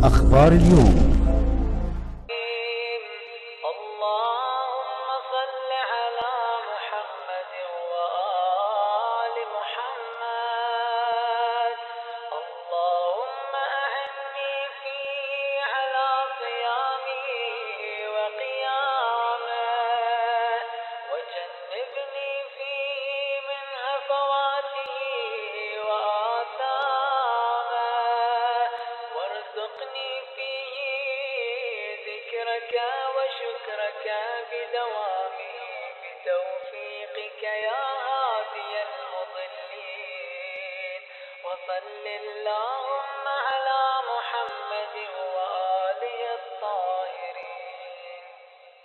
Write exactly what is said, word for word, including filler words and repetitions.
أخبار اليوم. اللهم صل على محمد وآل محمد. اللهم أعني فيه على صيامه وقيامه، وجنبني فيه من هفواته وآثامه، وارزقني فيه ذكرك وشكرك بدوامه بتوفيقك يا هادي المضلين. وصل الله